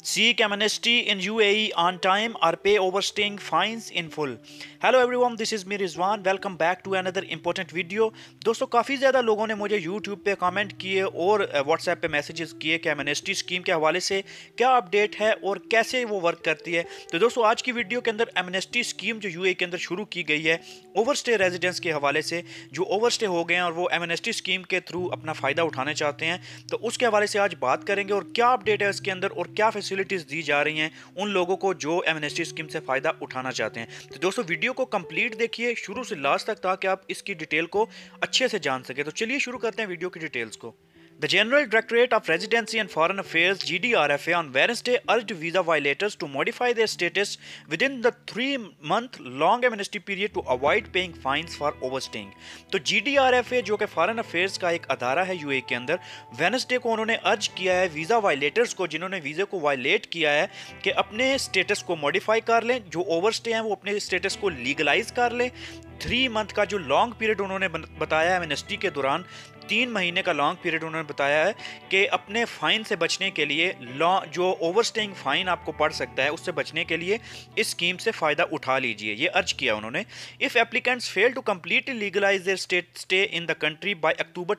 Seek amnesty in UAE on time or pay overstaying fines in full. Hello everyone, this is me Rizwan. Welcome back to another important video. दोस्तों काफ़ी ज़्यादा लोगों ने मुझे YouTube पे comment किए और WhatsApp पे मैसेजेस किए कि एमनेस्टी स्कीम के हवाले से क्या अपडेट है और कैसे वो वर्क करती है। तो दोस्तों आज की वीडियो के अंदर एमनेस्टी स्कीम जो UAE के अंदर शुरू की गई है ओवरस्टे रेजिडेंट्स के हवाले से, जो ओवरस्टे हो गए हैं और वो एमनेस्टी स्कीम के थ्रू अपना फ़ायदा उठाना चाहते हैं, तो उसके हवाले से आज बात करेंगे और क्या अपडेट है इसके अंदर और क्या फैसिलिटीज़ दी जा रही हैं उन लोगों को जो एमनेस्टी स्कीम से फ़ायदा उठाना चाहते हैं। तो दोस्तों वीडियो को कंप्लीट देखिए शुरू से लास्ट तक ताकि आप इसकी डिटेल को अच्छे से जान सके। तो चलिए शुरू करते हैं वीडियो की डिटेल्स को। The General Directorate of Residency and Foreign Affairs (GDRFA) on Wednesday urged visa violators to modify their status within the 3-month-long amnesty period to avoid paying fines for overstaying. तो GDRFA जो कि foreign affairs का एक अदारा है UA के अंदर, Wednesday को उन्होंने अर्ज किया है वीज़ा वायलेटर्स को जिन्होंने वीज़े को वायलेट किया है कि अपने स्टेटस को मॉडिफाई कर लें, जो ओवरस्टे हैं वो अपने स्टेटस को लीगलाइज कर लें। 3 मंथ का जो लॉन्ग पीरियड उन्होंने बताया है एमनेस्टी के दौरान, 3 महीने का लॉन्ग पीरियड उन्होंने बताया है कि अपने फ़ाइन से बचने के लिए, जो ओवरस्टेइंग फ़ाइन आपको पड़ सकता है उससे बचने के लिए इस स्कीम से फ़ायदा उठा लीजिए, ये अर्ज किया उन्होंने। If applicants fail to completely legalise their stay in the country by October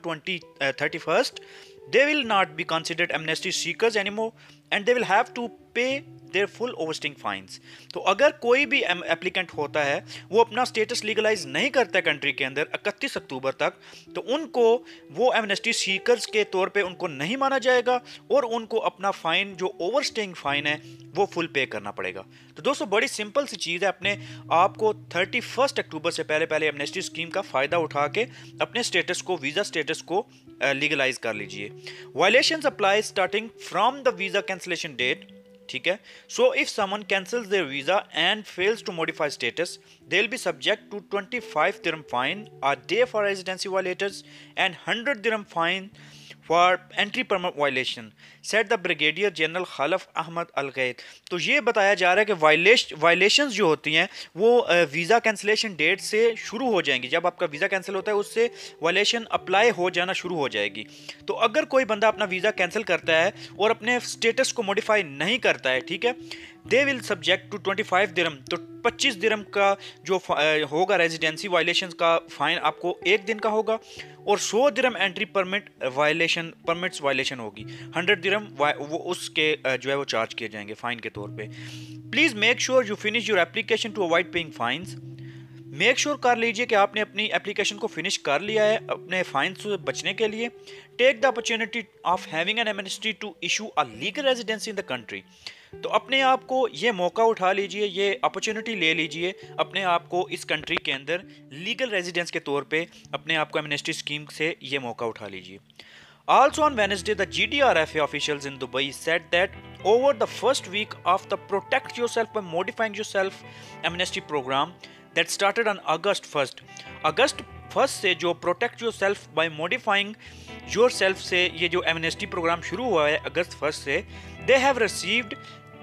2031 they will not be considered amnesty seekers anymore and they will have to pay their full overstaying fines. तो अगर कोई भी applicant होता है वो अपना status legalise नहीं करता है कंट्री के अंदर 31 अक्टूबर तक, तो उनको वो एमनेस्टी सीकर्स के तौर पे उनको नहीं माना जाएगा और उनको अपना फ़ाइन जो ओवरस्टेइंग फ़ाइन है वो फुल पे करना पड़ेगा। तो दोस्तों बड़ी सिंपल सी चीज़ है, अपने आपको 31 अक्टूबर से पहले पहले एमनेस्टी स्कीम का फ़ायदा उठा के अपने स्टेटस को, वीज़ा स्टेटस को लीगलाइज कर लीजिए। Violations apply starting from the visa cancellation date, ठीक है। So if someone cancels their visa and fails to modify status they will be subject to 25 dirham fine a day for residency violators and 100 dirham fine for entry permit violation, said the brigadier general Khalaf Ahmad Al Ghaith. तो ये बताया जा रहा है कि violations जो होती हैं वो वीज़ा कैंसलेशन डेट से शुरू हो जाएंगी। जब आपका वीज़ा कैंसिल होता है उससे वायलेशन अप्लाई हो जाना शुरू हो जाएगी। तो अगर कोई बंदा अपना वीज़ा कैंसिल करता है और अपने स्टेटस को मॉडिफाई नहीं करता है, ठीक है, they will subject to 25 dirham, तो 25 दिरहम का जो होगा रेजिडेंसी वायलेशन का फ़ाइन आपको एक दिन का होगा, और 100 दिरहम एंट्री परमिट्स वायलेशन होगी, 100 दिरहम वो उसके जो है वो चार्ज किए जाएंगे फ़ाइन के तौर पे। Please make sure you finish your application to avoid paying fines. Make sure कर लीजिए कि आपने अपनी एप्लीकेशन को फिनिश कर लिया है अपने फाइन से बचने के लिए। Take the opportunity of having an amnesty to issue a legal residency in the country. तो अपने आप को ये मौका उठा लीजिए, ये अपॉर्चुनिटी ले लीजिए अपने आप को इस कंट्री के अंदर लीगल रेजिडेंस के तौर पे अपने आप को एमनेस्टी स्कीम से ये मौका उठा लीजिए। Also on Wednesday, the GDRFA officials in Dubai said that over the first week of the Protect Yourself by Modifying Yourself amnesty program that started on August 1st. अगस्त 1 से जो Protect Yourself by Modifying Yourself से ये जो amnesty programme शुरू हुआ है अगस्त 1 से, they have received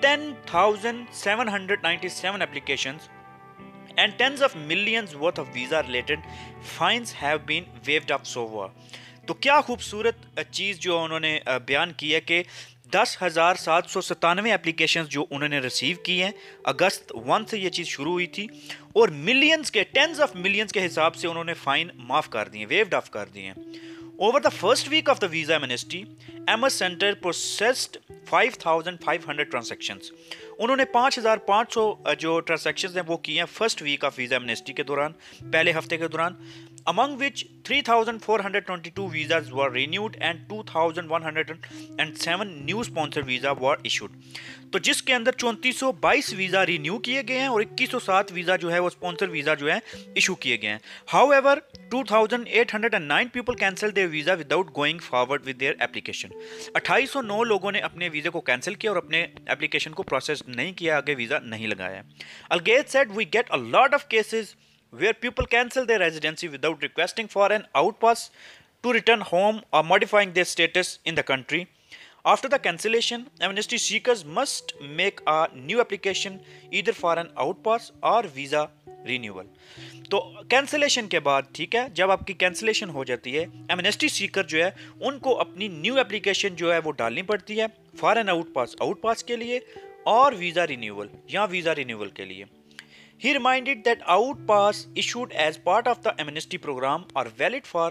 10,797 applications and tens of millions worth of visa related fines have been waived off so far. तो क्या खूबसूरत चीज़ जो उन्होंने बयान की है कि 10,797 एप्लीकेशंस जो उन्होंने रिसीव की हैं, अगस्त 1 से ये चीज़ शुरू हुई थी, और मिलियंस के, टेंस ऑफ मिलियंस के हिसाब से उन्होंने फ़ाइन माफ़ कर दिए, वेव्ड ऑफ कर दिए हैं। Over the first week of the visa amnesty, MS Center processed 5,500 transactions. उन्होंने 5,500 जो ट्रांजेक्शन्स हैं वो किए हैं first week of visa amnesty के दौरान, पहले हफ्ते के दौरान। Among which 3,422 visas were renewed and 2,107 new sponsor visa were issued. तो जिसके अंदर 3422 वीज़ा रिन्यू किए गए हैं और 2107 वीज़ा जो है वो स्पॉन्सर वीज़ा जो है इशू किए गए हैं। However, 2,809 people cancelled their visa without going forward with their application. 2809 लोगों ने अपने वीज़े को कैंसिल किया और अपने एप्लीकेशन को प्रोसेस नहीं किया, आगे वीज़ा नहीं लगाया। Algate said we get a lot of cases where people cancel their residency without requesting for an outpass to return home or modifying their status in the country. After the cancellation, amnesty seekers must make a new application either for an outpass or visa renewal. तो cancellation के बाद, ठीक है, जब आपकी cancellation हो जाती है, एमनेस्टी सीकर जो है उनको अपनी न्यू एप्लीकेशन जो है वो डालनी पड़ती है फॉर एन आउट पास के लिए और वीज़ा रिन्यूअल या वीज़ा रिन्यूअल के लिए। He reminded that out pass issued as part of the amnesty program are valid for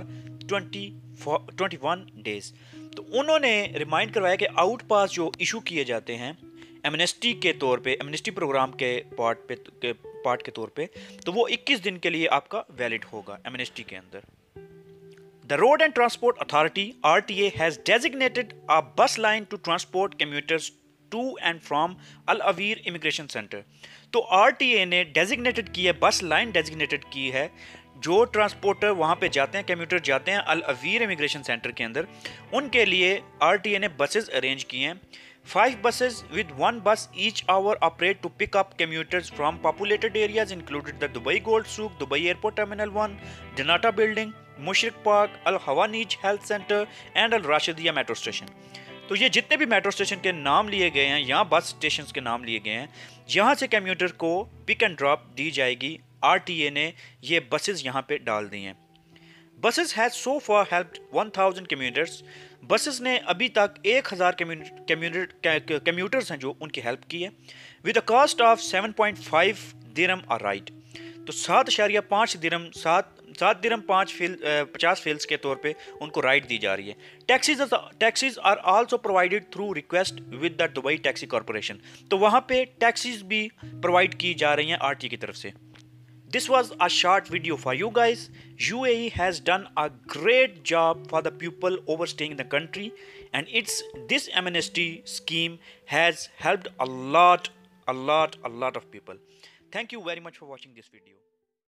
21 days। तो उन्होंने रिमाइंड करवाया कि आउट पास जो इशू किए जाते हैं एमनेस्टी के तौर पे, एमनेस्टी प्रोग्राम के पार्ट के तौर पे, तो वो 21 दिन के लिए आपका वैलिड होगा एमनेस्टी के अंदर। The Road and Transport Authority (RTA) has designated a bus line to transport commuters to and from Al Awir Immigration Center। तो RTA ने डेजिग्नेटेड की है, बस लाइन डेजिग्नेटेड की है, जो ट्रांसपोर्टर वहाँ पे जाते हैं, कम्यूटर जाते हैं अल अवीर इमिग्रेशन सेंटर के अंदर, उनके लिए RTA ने बसेस अरेंज किए हैं। 5 buses with 1 bus each hour operate to pick up commuters from populated areas included the Dubai Gold Souk, Dubai Airport Terminal 1, Janata Building, Mushrik Park, Al Hawanij Health Center and Al Rashidiya Metro Station। तो ये जितने भी metro station के नाम लिए गए हैं, यहाँ बस स्टेशन के नाम लिए गए हैं, यहाँ से कम्यूटर को पिक एंड ड्रॉप दी जाएगी। RTA ने ये बसेस यहाँ पे डाल दी हैं। Buses has so far helped 1000 commuters. Buses ने अभी तक 1000 कम्यूटर्स हैं जो उनकी हेल्प की है, with a cost of 7.5 dirham a ride. तो 7.5 दिरहम 7 दिरहम 50 फिल्स के तौर पे उनको राइड दी जा रही है। Taxis are also provided through request with the Dubai taxi corporation. तो वहाँ पे टैक्सीज भी प्रोवाइड की जा रही हैं RTA की तरफ से। This was a short video for you guys. UAE has done a great job for the people overstaying in the country, and this amnesty scheme has helped a lot of people. Thank you very much for watching this video.